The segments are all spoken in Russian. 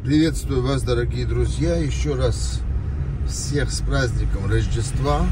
Приветствую вас, дорогие друзья, еще раз всех с праздником Рождества.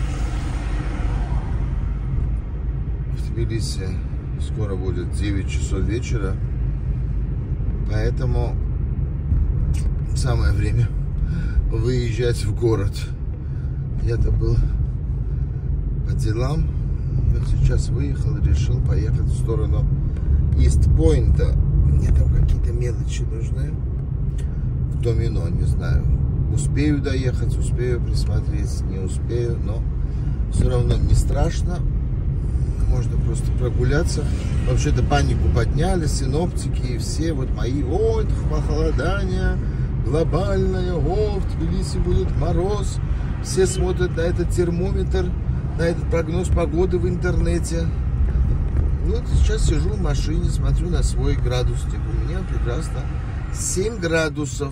В Тбилиси скоро будет 9 часов вечера, поэтому самое время выезжать в город. Я-то был по делам, но сейчас выехал и решил поехать в сторону Ист-Пойнта. Мне там какие-то мелочи нужны. В домино, не знаю. Успею доехать, успею присмотреть, не успею, но все равно не страшно. Можно просто прогуляться. Вообще-то панику подняли, синоптики и все вот мои. О, это похолодание глобальное, о, в Тбилиси будет мороз. Все смотрят на этот термометр, на этот прогноз погоды в интернете. Вот сейчас сижу в машине, смотрю на свой градусник. У меня прекрасно 7 градусов.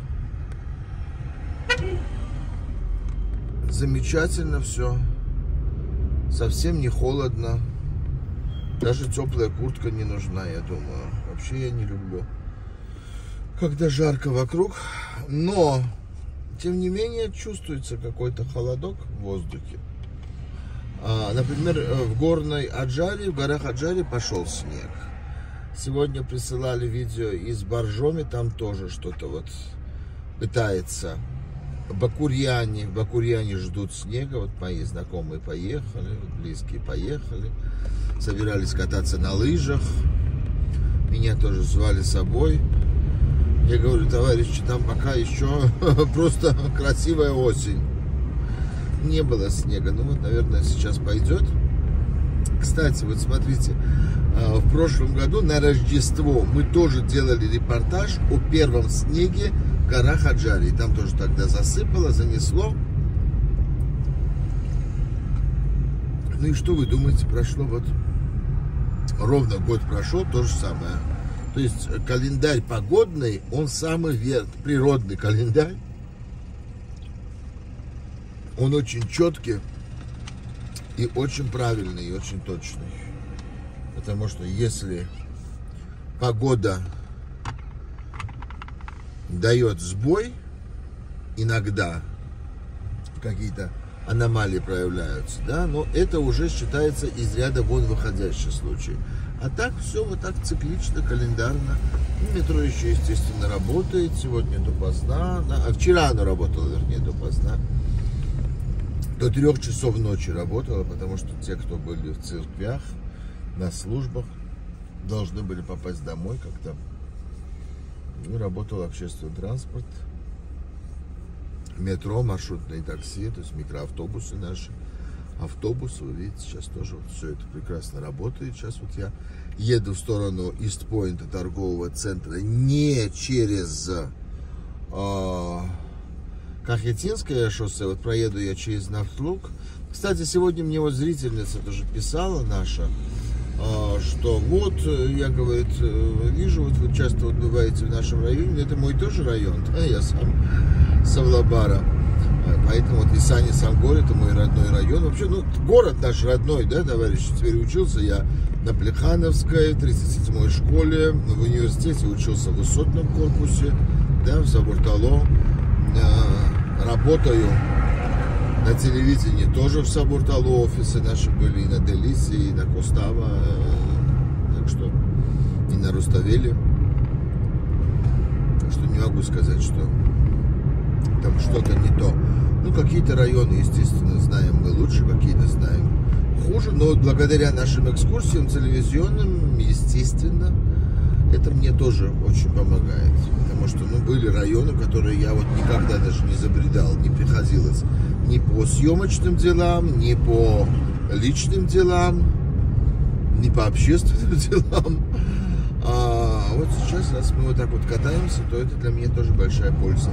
Замечательно все. Совсем не холодно. Даже теплая куртка не нужна, я думаю. Вообще я не люблю, когда жарко вокруг. Но, тем не менее, чувствуется какой-то холодок в воздухе. Например, в горной Аджаре, в горах Аджаре пошел снег. Сегодня присылали видео из Боржоми, там тоже что-то вот пытается. В Бакурьяне ждут снега, вот мои знакомые поехали, близкие поехали, собирались кататься на лыжах, меня тоже звали с собой. Я говорю, товарищи, там пока еще просто красивая осень. Не было снега, ну вот, наверное, сейчас пойдет. Кстати, вот смотрите, в прошлом году на Рождество мы тоже делали репортаж о первом снеге в горах Аджаре. И там тоже тогда засыпало, занесло. Ну и что вы думаете, прошло вот ровно год прошел, то же самое. То есть календарь погодный, он самый верный, природный календарь. Он очень четкий и очень правильный, и очень точный. Потому что если погода дает сбой, иногда какие-то аномалии проявляются, да, но это уже считается из ряда вон выходящий случай. А так все вот так циклично, календарно. Метро еще, естественно, работает. Сегодня допоздна. А вчера оно работало, вернее, допоздна. До 3 часов ночи работала, потому что те, кто были в церквях, на службах, должны были попасть домой как-то. И работал общественный транспорт, метро, маршрутные такси, то есть микроавтобусы наши, автобусы. Вы видите, сейчас тоже вот все это прекрасно работает. Сейчас вот я еду в сторону Ист-Пойнта, торгового центра, не через Кахетинское шоссе, вот проеду я через Нафтлук. Кстати, сегодня мне вот зрительница тоже писала наша, что вот, я, говорит, вижу, вот вы часто вот бываете в нашем районе, это мой тоже район, да, я сам Савлабара, поэтому вот Исани Сангор, это мой родной район. Вообще, ну, город наш родной, да, товарищи, теперь учился я на Плехановской, в 37-й школе, в университете учился в высотном корпусе, да, в Сабуртало. Работаю на телевидении тоже в Сабуртало, офисы наши были и на Делисе, и на Костава, так что и на Руставеле. Так что не могу сказать, что там что-то не то. Ну, какие-то районы, естественно, знаем мы лучше, какие-то знаем хуже, но благодаря нашим экскурсиям телевизионным, естественно, это мне тоже очень помогает, потому что, ну, были районы, которые я вот никогда даже не забредал, не приходилось ни по съемочным делам, ни по личным делам, ни по общественным делам. А вот сейчас, раз мы вот так вот катаемся, то это для меня тоже большая польза.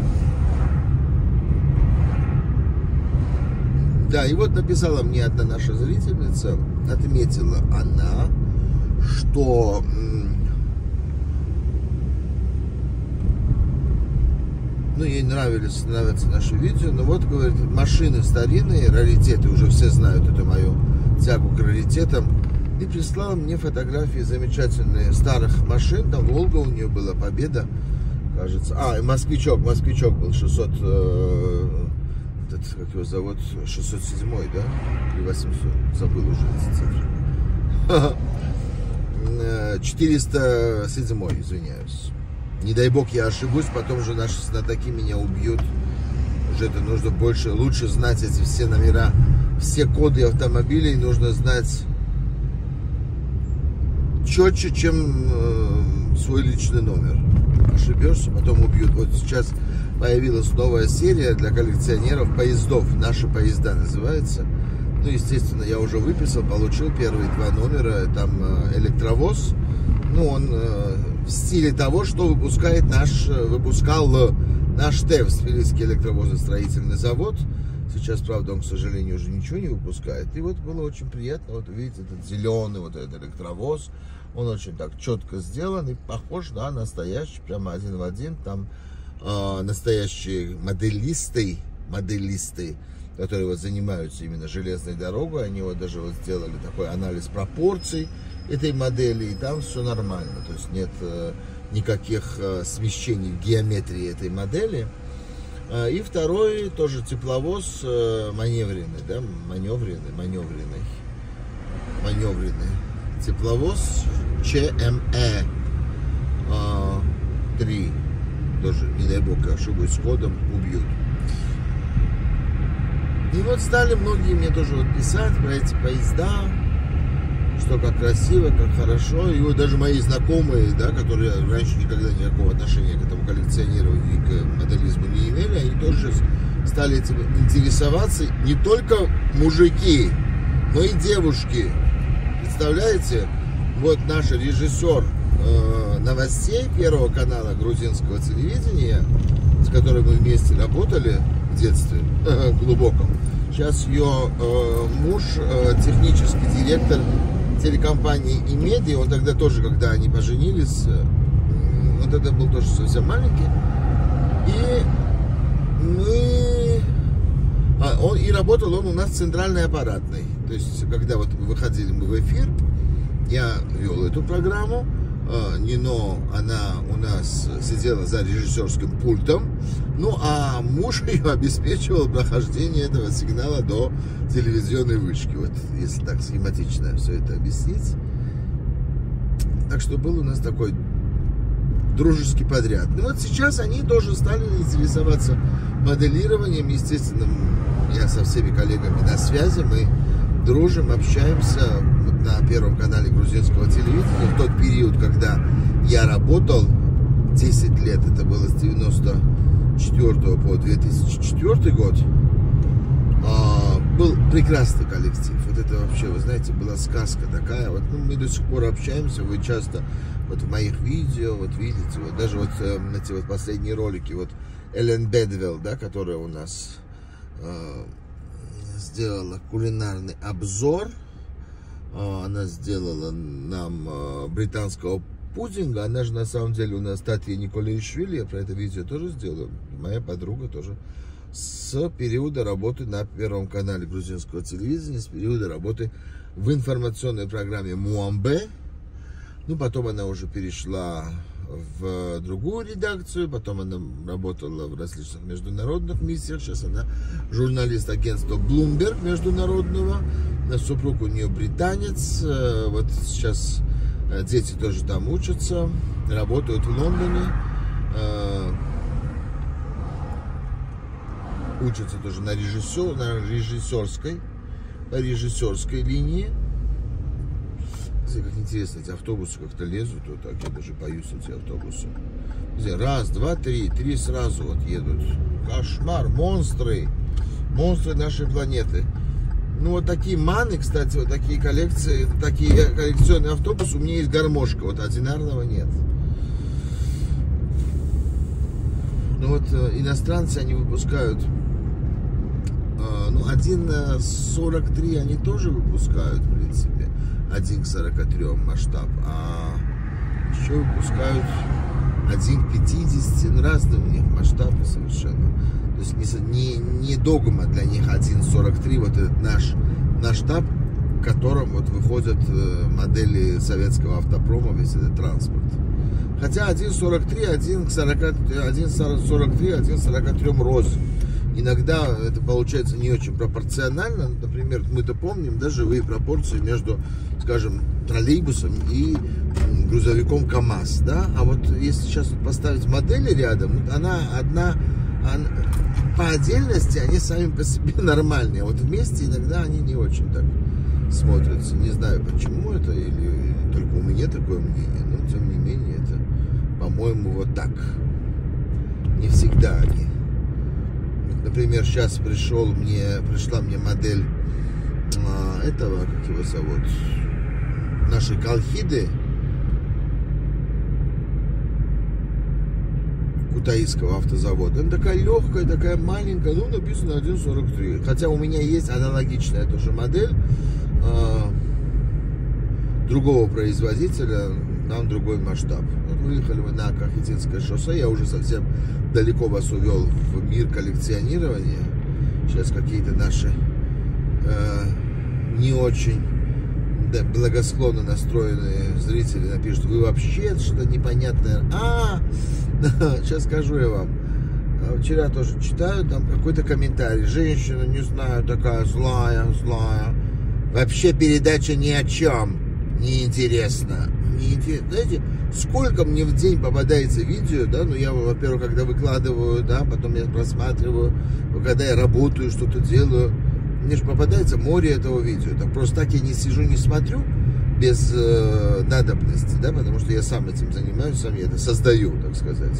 Да, и вот написала мне одна наша зрительница, отметила она, что ну, ей нравятся наши видео, но вот, говорит, машины старинные, раритеты, уже все знают эту мою тягу к раритетам, и прислала мне фотографии замечательные старых машин, там Волга у нее была, Победа, кажется. И москвичок был 600, этот, как его зовут, 607, да? Или 800, забыл уже эти цифры. 407, извиняюсь. Не дай бог я ошибусь, потом же наши знатоки меня убьют. Уже это нужно лучше знать эти все номера, все коды автомобилей нужно знать четче, чем свой личный номер. Ошибешься, потом убьют. Вот сейчас появилась новая серия для коллекционеров поездов. Наши поезда называется. Ну, естественно, я уже выписал, получил первые 2 номера. Там электровоз. Ну, он в стиле того, что выпускал наш ТЭВ, Тбилисский электровозостроительный завод. Сейчас, правда, он, к сожалению, уже ничего не выпускает. И вот было очень приятно вот увидеть этот зеленый вот этот электровоз. Он очень так четко сделан и похож на настоящий, прямо один в один. Там настоящие моделисты, которые вот занимаются именно железной дорогой, они вот даже вот сделали такой анализ пропорций этой модели, и там все нормально. То есть нет никаких смещений в геометрии этой модели. И второй тоже тепловоз маневренный, да, маневренный тепловоз ЧМЭ 3. Тоже, не дай бог, я ошибусь с кодом, убьют. И вот стали многие мне тоже вот писать про эти поезда, что как красиво, как хорошо. И вот даже мои знакомые, да, которые раньше никогда никакого отношения к этому коллекционированию и к моделизму не имели, они тоже стали этим интересоваться. Не только мужики, но и девушки. Представляете? Вот наш режиссер новостей Первого канала грузинского телевидения, с которой мы вместе работали в детстве глубоком. Сейчас ее муж, технический директор телекомпании «Имеди», он тогда тоже, когда они поженились, вот это был тоже совсем маленький, он работал у нас в центральной аппаратной. То есть, когда вот выходили мы в эфир, я вел эту программу, Нино, она у нас сидела за режиссерским пультом, ну а муж ее обеспечивал прохождение этого сигнала до телевизионной вышки, вот если так схематично все это объяснить. Так что был у нас такой дружеский подряд. Ну вот сейчас они тоже стали интересоваться моделированием, естественно, я со всеми коллегами на связи, мы дружим, общаемся на Первом канале грузинского телевидения. В тот период, когда я работал, 10 лет, это было с 94 по 2004 год, был прекрасный коллектив. Вот это вообще, вы знаете, была сказка такая. Вот, ну, мы до сих пор общаемся, вы часто вот в моих видео, вот видите, вот даже вот эти вот последние ролики, вот Эллен Бедвелл, да, которая у нас сделала кулинарный обзор. Она сделала нам британского пудинга. Она же на самом деле у нас Татья Николаишвили. Я про это видео тоже сделаю. Моя подруга тоже. С периода работы на Первом канале грузинского телевидения, с периода работы в информационной программе Муамбе. Ну, потом она уже перешла в другую редакцию, потом она работала в различных международных миссиях. Сейчас она журналист агентства Bloomberg международного. Супруг у нее британец. Вот сейчас дети тоже там учатся, работают в Лондоне. Учатся тоже на режиссерской линии. Как интересно, эти автобусы как-то лезут, вот так, я даже боюсь эти автобусы. Раз, два, три сразу вот едут. Кошмар, монстры нашей планеты. Ну вот такие маны, кстати, вот такие коллекции, такие коллекционные автобусы. У меня есть гармошка, вот одинарного нет. Ну вот иностранцы, они выпускают, ну 1.43 они тоже выпускают, в принципе. 1 к 43 масштаб, а еще выпускают 1 к 50, ну, разные у них масштабы совершенно. То есть не догма для них 1.43, вот этот наш масштаб, в котором вот выходят модели советского автопрома, весь этот транспорт. Хотя 1,43, 1,43 рост. Иногда это получается не очень пропорционально. Например, мы-то помним, да, живые пропорции между, скажем, троллейбусом и грузовиком КАМАЗ, да? А вот если сейчас вот поставить модели рядом, она одна, по отдельности они сами по себе нормальные, а вот вместе иногда они не очень так смотрятся. Не знаю, почему это, или только у меня такое мнение, но тем не менее это, по-моему, вот так. Не всегда они. Например, сейчас пришла мне модель этого, как его зовут, нашей Колхиды, Кутаисского автозавода. Она такая легкая, такая маленькая, ну, написано 1,43. Хотя у меня есть аналогичная тоже модель другого производителя, там другой масштаб. Вот выехали мы на Кахетинское шоссе, я уже совсем далеко вас увел в мир коллекционирования. Сейчас какие-то наши не очень благосклонно настроенные зрители напишут: вы вообще что-то непонятное. Сейчас скажу я вам. Вчера тоже читаю, там какой-то комментарий. Женщина, не знаю, такая злая. Вообще передача ни о чем. Неинтересно. Знаете, сколько мне в день попадается видео, да, ну я, во-первых, когда выкладываю, да, потом я просматриваю, когда я работаю, что-то делаю, мне же попадается море этого видео. Так просто так я не сижу, не смотрю без надобности, да, потому что я сам этим занимаюсь, сам я это создаю, так сказать.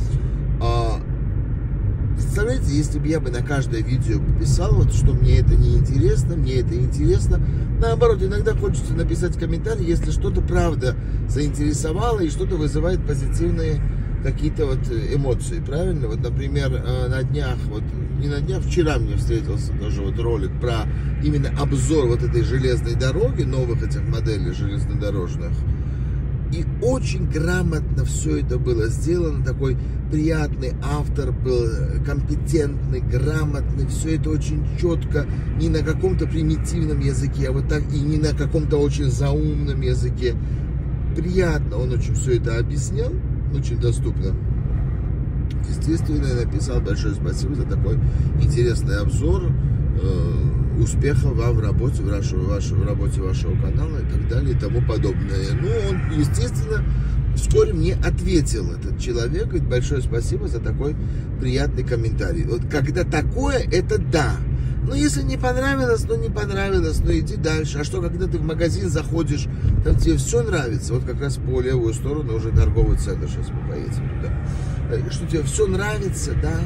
Представляете, если бы я бы на каждое видео писал, вот, что мне это не интересно, мне это интересно. Наоборот, иногда хочется написать комментарий, если что-то правда заинтересовало и что-то вызывает позитивные какие-то вот эмоции, правильно? Вот, например, на днях, вот не на днях, вчера мне встретился тоже вот ролик про именно обзор вот этой железной дороги, новых этих моделей железнодорожных. И очень грамотно все это было сделано, такой приятный автор был, компетентный, грамотный, все это очень четко, не на каком-то примитивном языке, а вот так, и не на каком-то очень заумном языке. Приятно он очень все это объяснял, очень доступно. Естественно, я написал большое спасибо за такой интересный обзор. Успехов вам в работе, в работе вашего канала и так далее и тому подобное. Ну, он, естественно, вскоре мне ответил, этот человек, говорит: большое спасибо за такой приятный комментарий. Вот когда такое, это да. Но если не понравилось, ну не понравилось, ну иди дальше. А что, когда ты в магазин заходишь, там тебе все нравится, вот как раз по левую сторону уже торговый центр, сейчас мы поедем туда. Что тебе все нравится, да?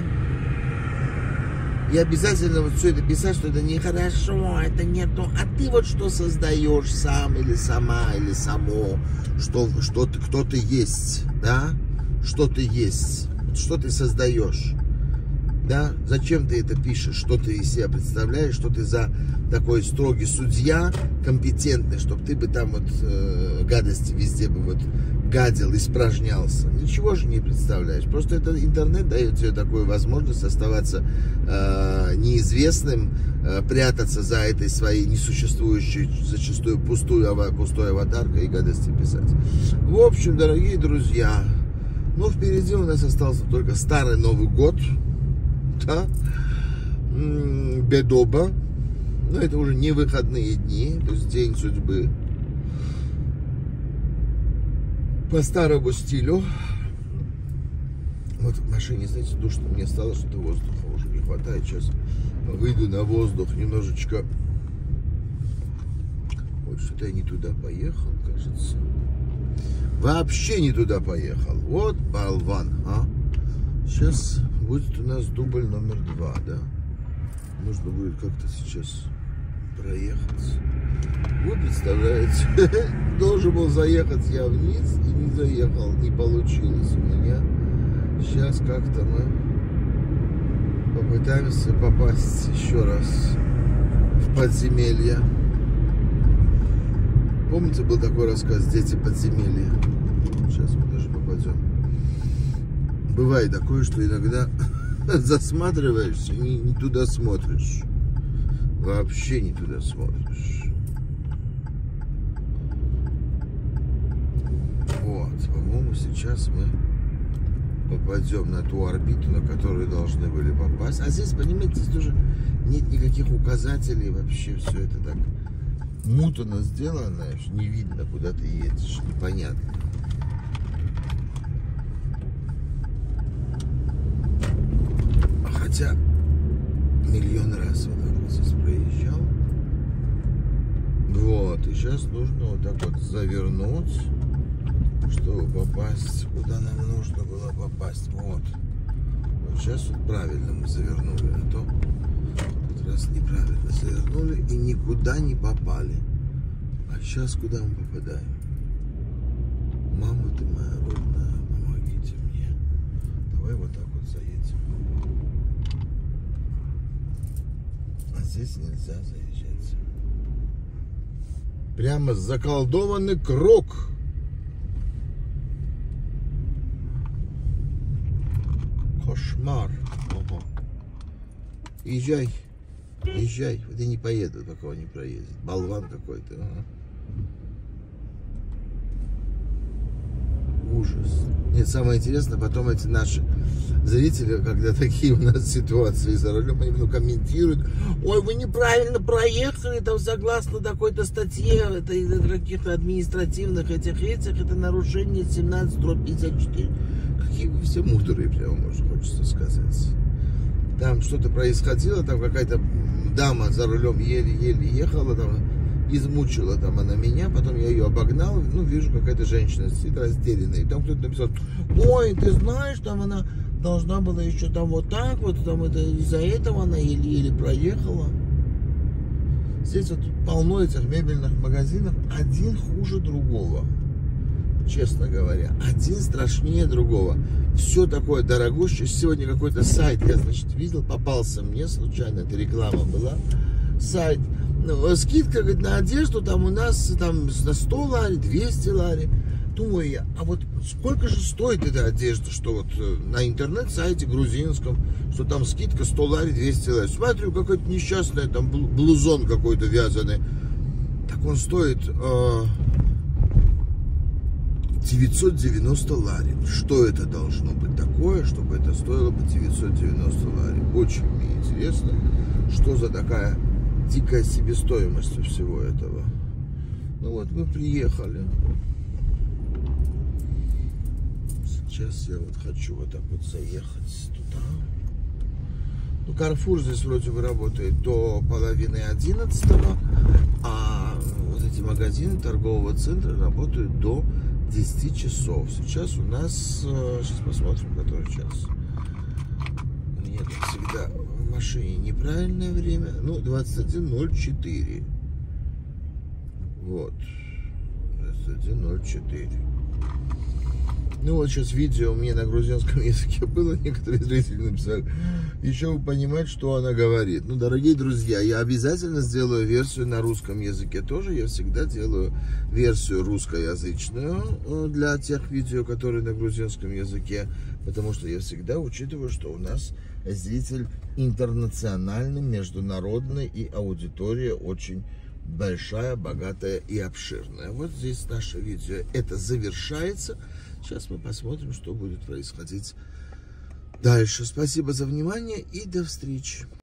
И обязательно вот все это писать, что это нехорошо, это не то. А ты вот что создаешь сам или сама, или само, кто ты есть, да? Что ты есть, что ты создаешь, да? Зачем ты это пишешь, что ты из себя представляешь, что ты за такой строгий судья, компетентный, чтобы ты бы там вот гадости везде бы вот гадил, испражнялся. Ничего же не представляешь. Просто это интернет дает тебе такую возможность оставаться неизвестным, прятаться за этой своей несуществующей, зачастую пустой аватаркой и гадости писать. В общем, дорогие друзья, ну, впереди у нас остался только старый Новый год, да? Бедоба. Но это уже не выходные дни, то есть день судьбы. По старому стилю. Вот в машине, знаете, душно мне стало, что-то воздуха уже не хватает. Сейчас выйду на воздух немножечко. Вот что-то я не туда поехал, кажется. Вообще не туда поехал. Вот болван, а. Сейчас будет у нас дубль номер 2, да. Нужно будет как-то сейчас проехать. Вы представляете, должен был заехать я вниз и не заехал, не получилось у меня. Сейчас как-то мы попытаемся попасть еще раз в подземелье. Помните, был такой рассказ «Дети подземелья»? Сейчас мы даже попадем. Бывает такое, что иногда засматриваешься, не туда смотришь. Вообще не туда смотришь. Вот, по-моему, сейчас мы попадем на ту орбиту, на которую должны были попасть. А здесь, понимаете, здесь тоже нет никаких указателей, вообще все это так мутно сделано, не видно, куда ты едешь, непонятно. Хотя миллион раз вот так вот здесь проезжал. Вот, и сейчас нужно вот так вот завернуть, чтобы попасть, куда нам нужно было попасть. Вот. Вот сейчас вот правильно мы завернули, а то в этот раз неправильно завернули и никуда не попали. А сейчас куда мы попадаем? Мама ты моя родная, помогите мне. Давай вот так вот заедем. А здесь нельзя заезжать. Прямо заколдованный круг. Кошмар. Ого. Езжай. Езжай. Вот я не поеду, такого не проедет. Болван какой-то. Ага. Ужас. Нет, самое интересное, потом эти наши зрители, когда такие у нас ситуации за рулем, они комментируют: ой, вы неправильно проехали, там согласно такой-то статье, это из-за каких-то административных этих, это нарушение 17/54. Какие вы все мудрые, прямо можно хочется сказать. Там что-то происходило, там какая-то дама за рулем еле-еле ехала, там измучила там она меня, потом я ее обогнал, ну, вижу, какая-то женщина сидит растерянная, и там кто-то написал: ой, ты знаешь, там она должна была еще там вот так вот, там это из-за этого она еле-еле проехала. Здесь вот полно этих мебельных магазинов, один хуже другого, честно говоря, один страшнее другого. Все такое дорогущее. Сегодня какой-то сайт я, значит, видел, попался мне случайно, это реклама была, сайт. Скидка, говорит, на одежду там у нас там на 100 лари, 200 лари. Думаю я, а вот сколько же стоит эта одежда, что вот на интернет-сайте грузинском, что там скидка 100 лари, 200 лари. Смотрю, какой-то несчастный там блузон какой-то вязаный. Так он стоит 990 лари. Что это должно быть такое, чтобы это стоило бы 990 лари? Очень мне интересно, что за такая дикая себестоимость у всего этого. Ну вот мы приехали. Сейчас я вот хочу вот так вот заехать туда. Ну, Carrefour здесь вроде бы работает до половины 11, а вот эти магазины торгового центра работают до 10 часов. Сейчас у нас, сейчас посмотрим, который час. У меня как всегда в машине неправильное время. Ну, 21:04. Вот. 21:04. Ну вот сейчас видео у меня на грузинском языке было, некоторые зрители написали: еще вы понимаете, что она говорит. Ну, дорогие друзья, я обязательно сделаю версию на русском языке тоже. Я всегда делаю версию русскоязычную для тех видео, которые на грузинском языке, потому что я всегда учитываю, что у нас зритель интернациональный, международный, и аудитория очень большая, богатая и обширная. Вот здесь наше видео это завершается. Сейчас мы посмотрим, что будет происходить дальше. Спасибо за внимание и до встречи.